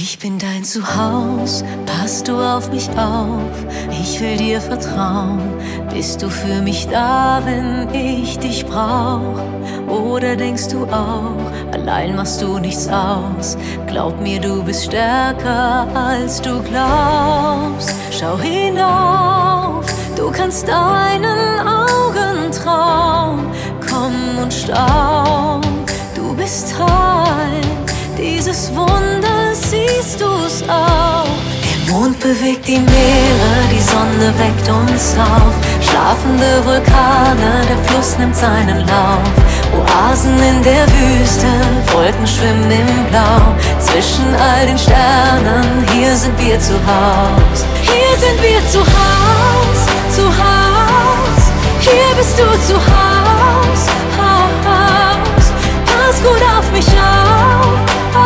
Ich bin dein Zuhaus, passt du auf mich auf, ich will dir vertrauen. Bist du für mich da, wenn ich dich brauch? Oder denkst du auch, allein machst du nichts aus? Glaub mir, du bist stärker, als du glaubst. Schau hinauf, du kannst deinen Augen trauen. Komm und staun, du bist Teil dieses Wunders, siehst du's auch. Der Mond bewegt die Meere, die Sonne weckt uns auf. Schlafende Vulkane, der Fluss nimmt seinen Lauf. Oasen in der Wüste, Wolken schwimmen im Blau. Zwischen all den Sternen, hier sind wir zu Haus. Hier sind wir zu Haus, zu Haus. Hier bist du zu Haus, Haus. Pass gut auf mich auf.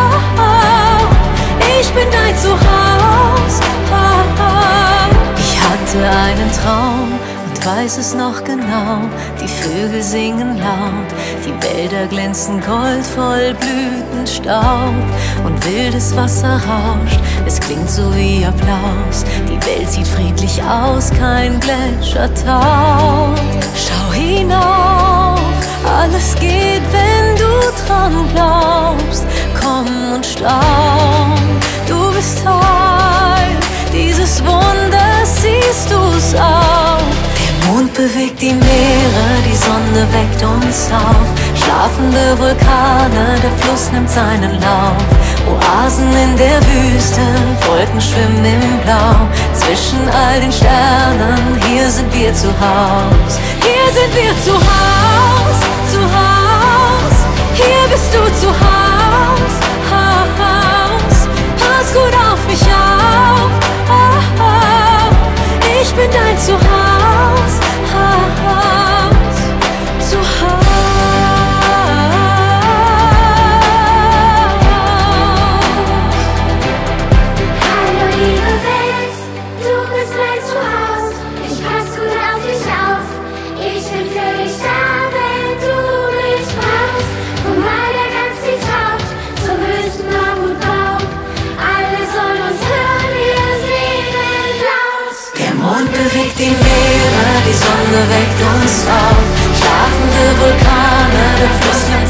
Ich bin dein Zuhaus. Ich hatte einen Traum und weiß es noch genau. Die Vögel singen laut, die Wälder glänzen goldvoll Blütenstaub. Und wildes Wasser rauscht, es klingt so wie Applaus. Die Welt sieht friedlich aus, kein Gletscher taucht. Schau hinauf, alles geht, wenn du dran glaubst. Komm und staun, du bist Teil dieses Wunders, siehst du's auch. Der Mond bewegt die Meere, die Sonne weckt uns auf. Schlafende Vulkane, der Fluss nimmt seinen Lauf. Oasen in der Wüste, Wolken schwimmen im Blau. Zwischen all den Sternen, hier sind wir zu Haus. Hier sind wir zu Haus, zu Haus. Hier bist du zu Haus, Haus. Pass gut auf mich auf, ich bin dein Zuhaus, Haus, zu Haus. Hallo liebe Welt, du bist mein Zuhause. Ich pass gut auf dich auf. Ich bin für dich da, wenn du mich brauchst. Vom Mal, der ganz tief taucht, zum höchsten Mammutbaum. Alle sollen uns hören, wir singen laut. Der Mond bewegt die Meere, die Sonne weckt uns auf. Schlafende Vulkane, der Fluss nimmt